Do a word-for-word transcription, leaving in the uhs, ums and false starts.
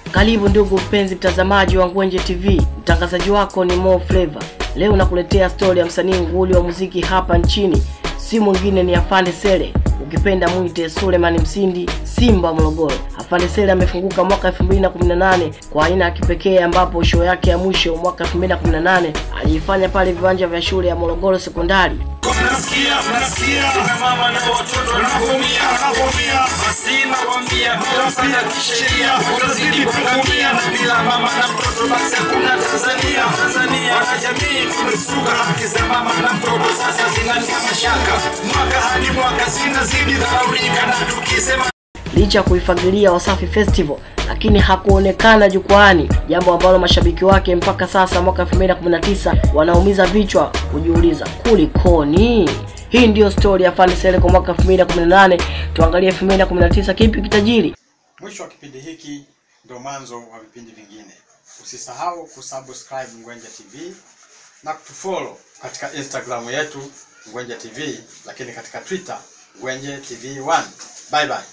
Karibu ndugu mpenzi mtazamaji wa Ngwenje T V. Mtangazaji wako ni Mo Flavor. Leo nakuletea story ya msanii nguli wa muziki hapa nchini. Si mwingine ni Afande Sele. Ukipenda muite Suleiman Msindi, Simba Morogoro. Afande Sele amefunguka mwaka elfu mbili na kumi na nane kwa aina ya kipekee, ambapo show yake ya mwisho mwaka elfu mbili na kumi na nane aliifanya pale viwanja vya shule ya Morogoro Sekondari. Nasikia, nasikia, mama na watoto wanaumia, wanaumia. Basi nawaambia, bila kisheria, utazidi kuumia. Na bila mama na mtoto basi hakuna Tanzania. Tanzania, wanajamii tumesuka, haki za mama na mtoto sasa zinatia mashaka. Mwaka hadi mwaka zinazidi dhaurika, na tukisema licha kuifagilia Wasafi Festival, lakini hakuonekana jukwaani, jambo ambalo mashabiki wake mpaka sasa mwaka elfu mbili na kumi na tisa wanaumiza vichwa kujiuliza kulikoni. Hii ndio story ya Afande Sele kwa mwaka elfu mbili na kumi na nane. Tuangalie elfu mbili na kumi na tisa kipi kitajiri. Mwisho wa kipindi hiki ndio mwanzo wa vipindi vingine. Usisahau kusubscribe Ngwenje T V na kutufollow katika Instagram yetu Ngwenje T V, lakini katika Twitter Ngwenje T V one. Bye bye.